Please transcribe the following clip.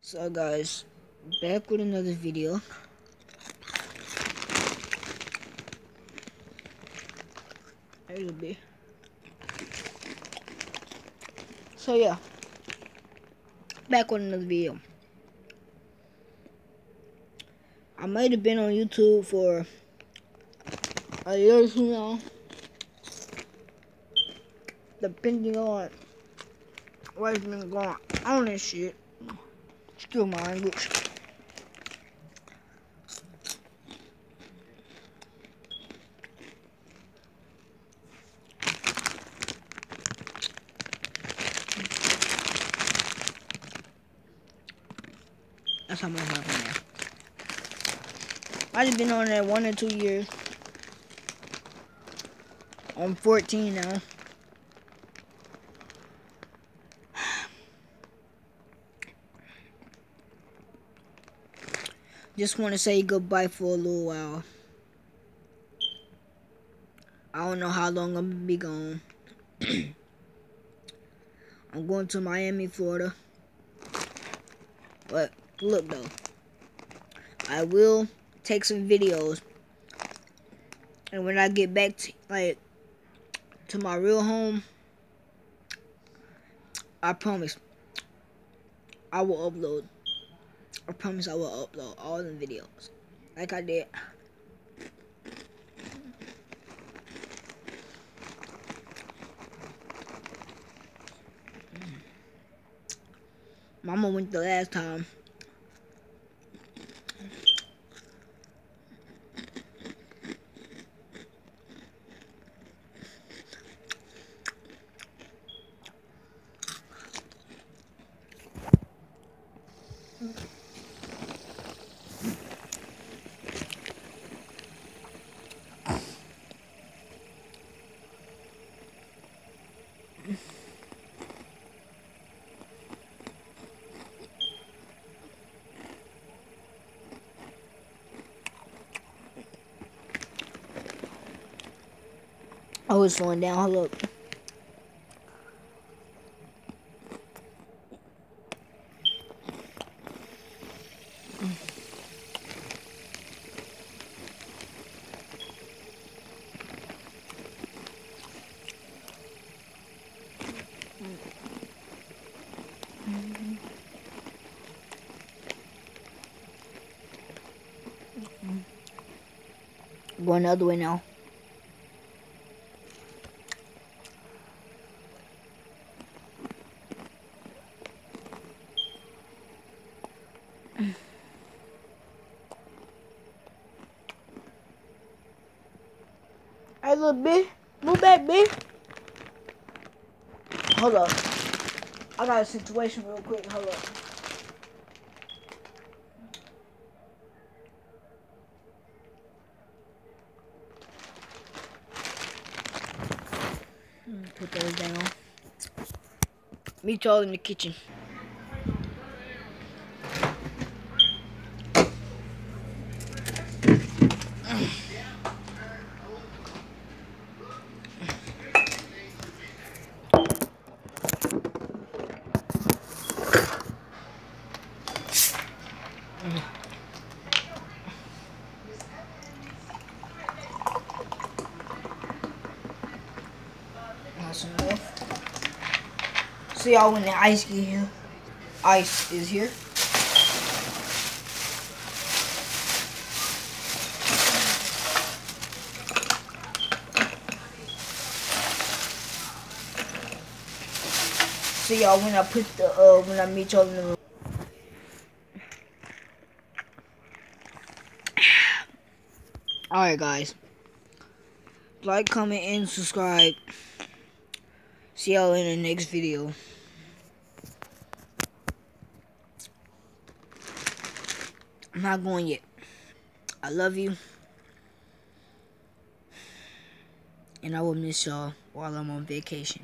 So guys, back with another video. A little bit. So yeah, back with another video. I might have been on YouTube for a year or two now, depending on what's been going on and shit. Still my language. That's how much I've been there. I've been on there 1 or 2 years. I'm 14 now. Just want to say goodbye for a little while. I don't know how long I'm gonna be gone. I'm going to Miami, Florida. But look though, I will take some videos, and when I get back to my real home, I promise I will upload. I promise I will upload all the videos like I did. Mama went the last time. I was slowing down. Hold up. Going the other way now. Hey, little bitch, move back, bitch. Hold up. I got a situation real quick. Hold up. Put those down. Meet y'all in the kitchen. Some more. See y'all when the ice get here. Ice is here. See y'all when I put the when I meet y'all in the room. Alright guys. Like, comment, and subscribe. See y'all in the next video. I'm not going yet. I love you. And I will miss y'all while I'm on vacation.